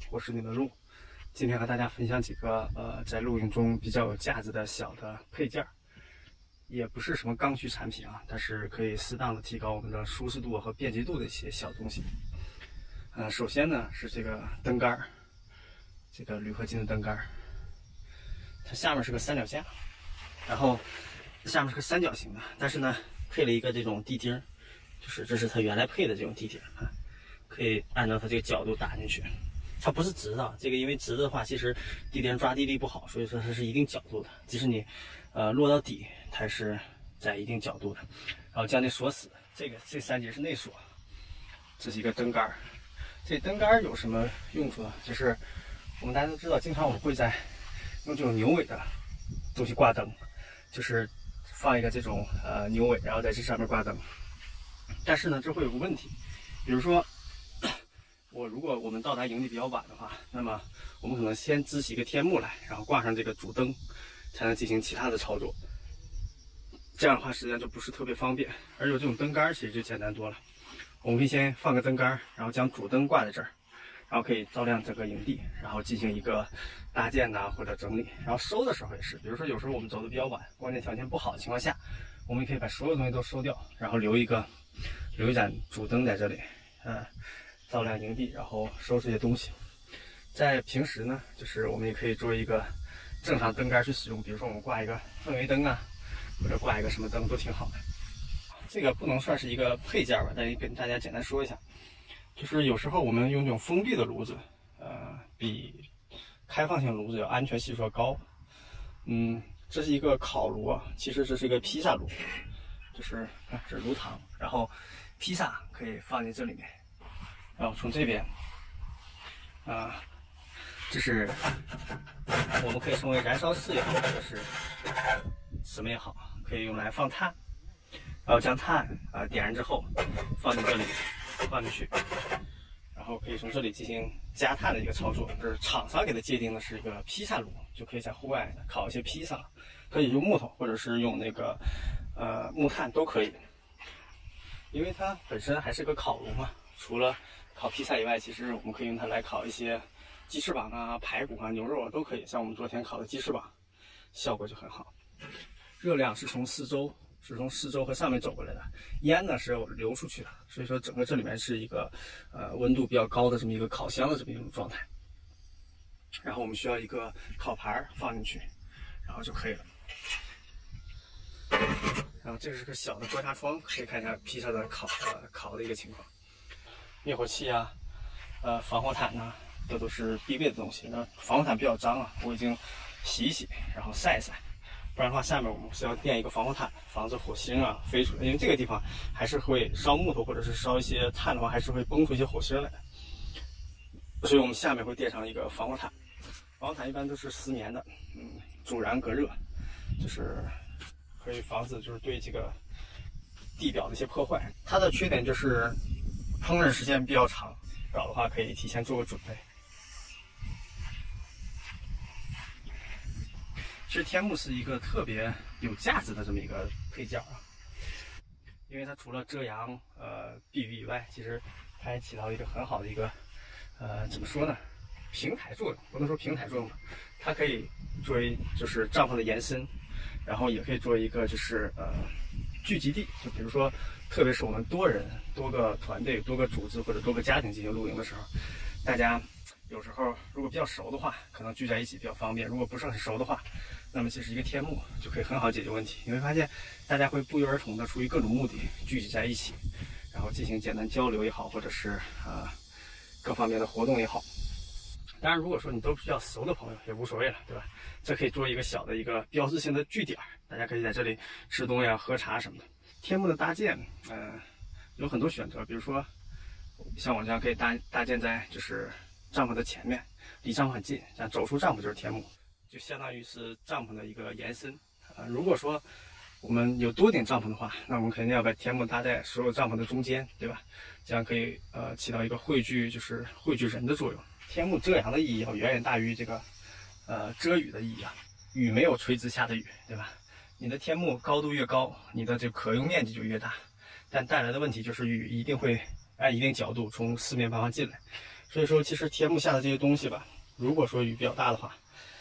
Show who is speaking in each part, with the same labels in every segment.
Speaker 1: 我是你的路。今天和大家分享几个在露营中比较有价值的小的配件儿，也不是什么刚需产品啊，但是可以适当的提高我们的舒适度和便捷度的一些小东西。首先呢是这个灯杆儿，这个铝合金的灯杆儿，它下面是个三脚架，然后下面是个三角形的，但是呢配了一个这种地钉，就是这是它原来配的这种地钉啊。可以按照它这个角度打进去，它不是直的，这个因为直的话，其实地钉抓地力不好，所以说它是一定角度的。即使你落到底，它是在一定角度的。然后将这锁死，这三节是内锁，这是一个灯杆。这灯杆有什么用处呢？就是我们大家都知道，经常我们会在用这种牛尾的东西挂灯，就是放一个这种牛尾，然后在这上面挂灯。但是呢，这会有个问题，比如说。如果我们到达营地比较晚的话，那么我们可能先支起一个天幕来，然后挂上这个主灯，才能进行其他的操作。这样的话，实际上就不是特别方便。而有这种灯杆，其实就简单多了。我们可以先放个灯杆，然后将主灯挂在这儿，然后可以照亮整个营地，然后进行一个搭建呐或者整理。然后收的时候也是，比如说有时候我们走的比较晚，光线条件不好的情况下，我们也可以把所有东西都收掉，然后留一盏主灯在这里，照亮营地，然后收这些东西。在平时呢，就是我们也可以作为一个正常灯杆去使用，比如说我们挂一个氛围灯啊，或者挂一个什么灯都挺好的。这个不能算是一个配件吧，但是跟大家简单说一下，就是有时候我们用这种封闭的炉子，比开放性炉子要安全系数要高。这是一个烤炉啊，其实这是一个披萨炉，就是这是炉膛，然后披萨可以放进这里面。然后从这边，这是我们可以称为燃烧室也好，或者是什么也好，可以用来放炭。然后将炭点燃之后放进这里，放进去，然后可以从这里进行加炭的一个操作。这是厂商给它界定的是一个披萨炉，就可以在户外烤一些披萨，可以用木头或者是用那个木炭都可以，因为它本身还是个烤炉嘛，除了烤披萨以外，其实我们可以用它来烤一些鸡翅膀啊、排骨啊、牛肉啊都可以。像我们昨天烤的鸡翅膀，效果就很好。热量是从四周和上面走过来的，烟呢是有流出去的，所以说整个这里面是一个温度比较高的这么一个烤箱的这么一种状态。然后我们需要一个烤盘放进去，然后就可以了。然后这是个小的观察窗，可以看一下披萨的烤的一个情况。灭火器啊，防火毯呐，这都是必备的东西。那防火毯比较脏啊，我已经洗一洗，然后晒一晒，不然的话下面我们是要垫一个防火毯，防止火星啊飞出来。因为这个地方还是会烧木头或者是烧一些炭的话，还是会崩出一些火星来的。所以我们下面会垫上一个防火毯。防火毯一般都是丝棉的，阻燃隔热，就是可以防止就是对这个地表的一些破坏。它的缺点就是烹饪时间比较长，搞的话可以提前做个准备。其实天幕是一个特别有价值的这么一个配件啊，因为它除了遮阳、避雨以外，其实它还起到一个很好的一个怎么说呢，平台作用，不能说平台作用吧，它可以作为就是帐篷的延伸，然后也可以作为一个就是聚集地，就比如说，特别是我们多人、多个团队、多个组织或者多个家庭进行露营的时候，大家有时候如果比较熟的话，可能聚在一起比较方便；如果不是很熟的话，那么其实一个天幕就可以很好解决问题。你会发现，大家会不约而同的出于各种目的聚集在一起，然后进行简单交流也好，或者是各方面的活动也好。当然，如果说你都比较熟的朋友也无所谓了，对吧？这可以做一个小的一个标志性的据点，大家可以在这里吃东西啊、喝茶什么的。天幕的搭建，有很多选择，比如说像我这样可以搭建在就是帐篷的前面，离帐篷很近，这样走出帐篷就是天幕，就相当于是帐篷的一个延伸。如果说我们有多顶帐篷的话，那我们肯定要把天幕搭在所有帐篷的中间，对吧？这样可以起到一个汇聚人的作用。天幕遮阳的意义要远远大于这个遮雨的意义啊。雨没有垂直下的雨，对吧？你的天幕高度越高，你的这可用面积就越大，但带来的问题就是雨一定会按一定角度从四面八方进来， 所以说，其实天幕下的这些东西吧，如果说雨比较大的话，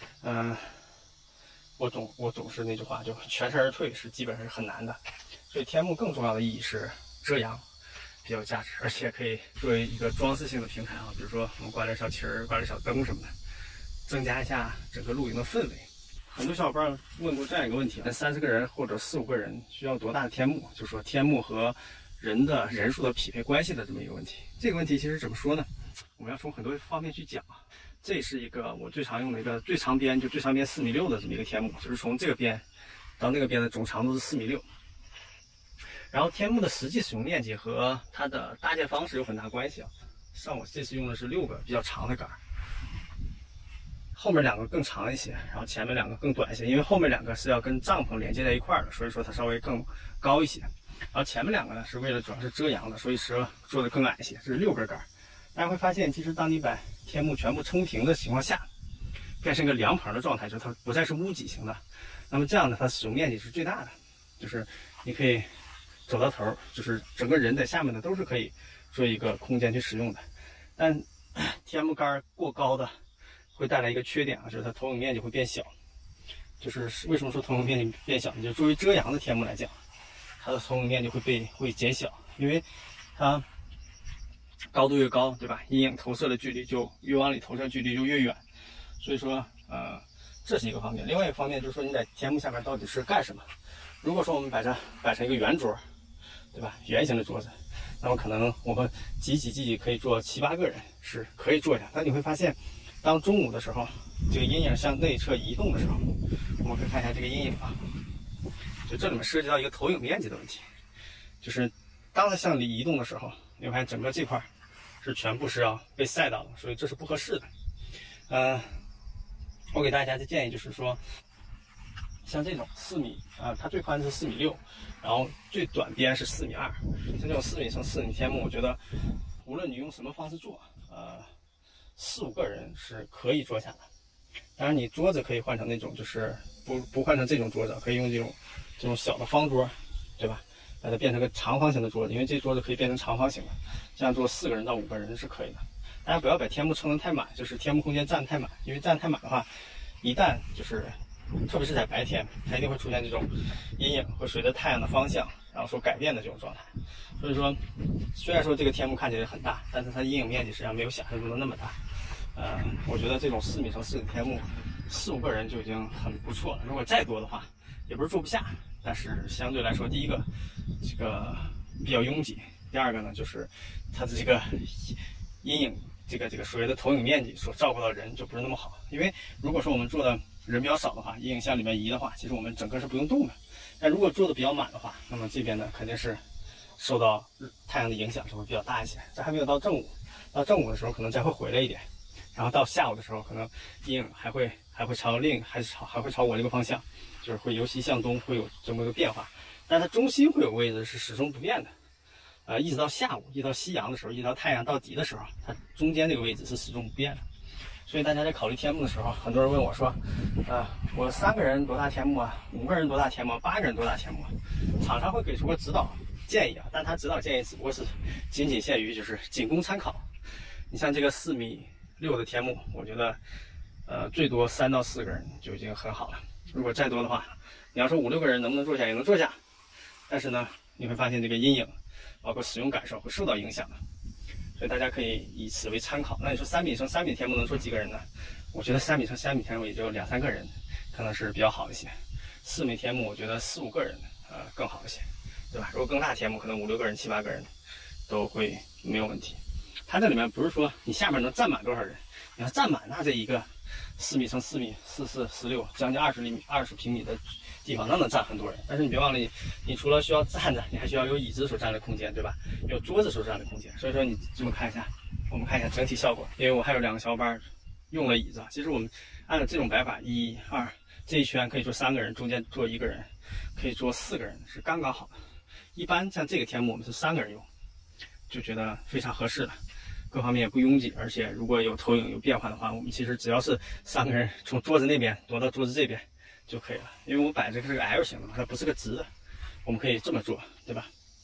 Speaker 1: 我总是那句话，就全身而退是基本上是很难的。所以天幕更重要的意义是遮阳，比较有价值，而且可以作为一个装饰性的平台啊，比如说我们挂点小旗儿、挂点小灯什么的，增加一下整个露营的氛围。很多小伙伴问过这样一个问题：30个人或者4、5个人需要多大的天幕？就是说天幕和人的人数的匹配关系的这么一个问题。这个问题其实怎么说呢？我们要从很多方面去讲啊。这是一个我最常用的一个最长边4.6米的这么一个天幕，就是从这个边到那个边的总长度是4.6米。然后天幕的实际使用面积和它的搭建方式有很大关系啊。像我这次用的是6个比较长的杆，后面2个更长一些，然后前面2个更短一些，因为后面2个是要跟帐篷连接在一块的，所以说它稍微更高一些。然后前面2个呢是为了主要是遮阳的，所以说做的更矮一些，这是6根杆。大家会发现，其实当你把天幕全部撑平的情况下，变成一个凉棚的状态，就是它不再是屋脊型的，那么这样呢，它使用面积是最大的，就是你可以走到头，就是整个人在下面的都是可以做一个空间去使用的。但天幕杆过高的会带来一个缺点啊，就是它投影面积会变小。就是为什么说投影面积变小呢？就作为遮阳的天幕来讲，它的投影面积会减小，因为它高度越高，对吧？阴影投射的距离就越往里投射，距离就越远。所以说，这是一个方面。另外一个方面就是说，你在天幕下面到底是干什么？如果说我们摆成一个圆桌，对吧？圆形的桌子，那么可能我们挤可以坐7、8个人是可以坐下。但你会发现，当中午的时候，这个阴影向内侧移动的时候，我们可以看一下这个阴影啊，就这里面涉及到一个投影面积的问题，就是当它向里移动的时候，你会发现整个这块是全部是要被晒到的，所以这是不合适的。我给大家的建议就是说，像这种4米它最宽是4.6米，然后最短边是4.2米。像这种4米乘4米天幕，我觉得无论你用什么方式做，4、5个人是可以坐下的。当然，你桌子可以换成那种就是不换成这种桌子，可以用这种小的方桌，对吧？把它变成个长方形的桌子，因为这桌子可以变成长方形的，这样做4个人到5个人是可以的。大家不要把天幕撑得太满，就是天幕空间占太满，因为占太满的话，一旦就是特别是在白天，它一定会出现这种阴影会随着太阳的方向然后所改变的这种状态。所以说，虽然说这个天幕看起来很大，但是它阴影面积实际上没有想象中的那么大。我觉得这种4米乘4米的天幕，4、5个人就已经很不错了。如果再多的话，也不是坐不下，但是相对来说，第一个这个比较拥挤，第二个呢就是它的这个阴影，这个所谓的投影面积所照顾到人就不是那么好。因为如果说我们做的人比较少的话，阴影向里面移的话，其实我们整个是不用动的。但如果做的比较满的话，那么这边呢肯定是受到太阳的影响是会比较大一些。这还没有到正午，到正午的时候可能再会回来一点。然后到下午的时候，可能阴影还会朝还会朝我这个方向，就是会由西向东，会有这么一个变化。但它中心会有位置是始终不变的，一直到下午，一直到夕阳的时候，一直到太阳到底的时候，它中间这个位置是始终不变的。所以大家在考虑天幕的时候，很多人问我说，我3个人多大天幕啊？5个人多大天幕？8个人多大天幕？厂商会给出个指导建议啊，但他指导建议只不过是仅限于就是仅供参考。你像这个4.6米的天幕，我觉得最多3到4个人就已经很好了。如果再多的话，你要说5、6个人能不能坐下，也能坐下，但是呢，你会发现这个阴影包括使用感受会受到影响的。所以大家可以以此为参考。那你说3米乘3米天幕能坐几个人呢？我觉得3米乘3米天幕也就2、3个人可能是比较好一些。4米天幕我觉得4、5个人更好一些，对吧？如果更大天幕，可能5、6个人、7、8个人都会没有问题。它这里面不是说你下面能站满多少人，你要站满，那这一个4米乘4米，44、16，将近20平米的地方，那能站很多人。但是你别忘了，你除了需要站着，你还需要有椅子所占的空间，对吧？有桌子所占的空间。所以说你这么看一下，我们看一下整体效果。因为我还有2个小伙伴用了椅子，其实我们按照这种摆法，1、2这一圈可以坐3个人，中间坐1个人，可以坐4个人，是刚刚好的。一般像这个天幕我们是3个人用，就觉得非常合适的。各方面也不拥挤，而且如果有投影有变化的话，我们其实只要是3个人从桌子那边挪到桌子这边就可以了。因为我摆这个是个 L 型的嘛，它不是个直的，我们可以这么做，对吧？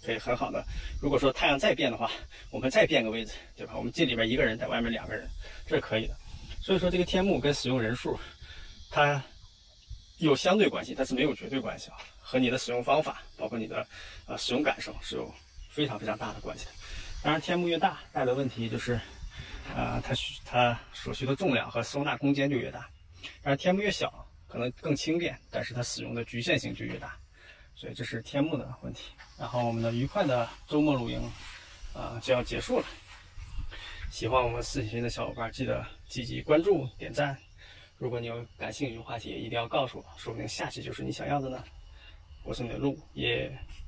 Speaker 1: 可以很好的。如果说太阳再变的话，我们再变个位置，对吧？我们进里边1个人，在外面2个人，这是可以的。所以说这个天幕跟使用人数，它有相对关系，但是没有绝对关系啊，和你的使用方法，包括你的使用感受是有非常非常大的关系的。当然，天幕越大，带来的问题就是它所需的重量和收纳空间就越大。当然，天幕越小，可能更轻便，但是它使用的局限性就越大。所以这是天幕的问题。然后我们的愉快的周末露营就要结束了。喜欢我们视频的小伙伴记得积极关注点赞。如果你有感兴趣的话题，一定要告诉我，说不定下期就是你想要的呢。我是你的鹿，耶。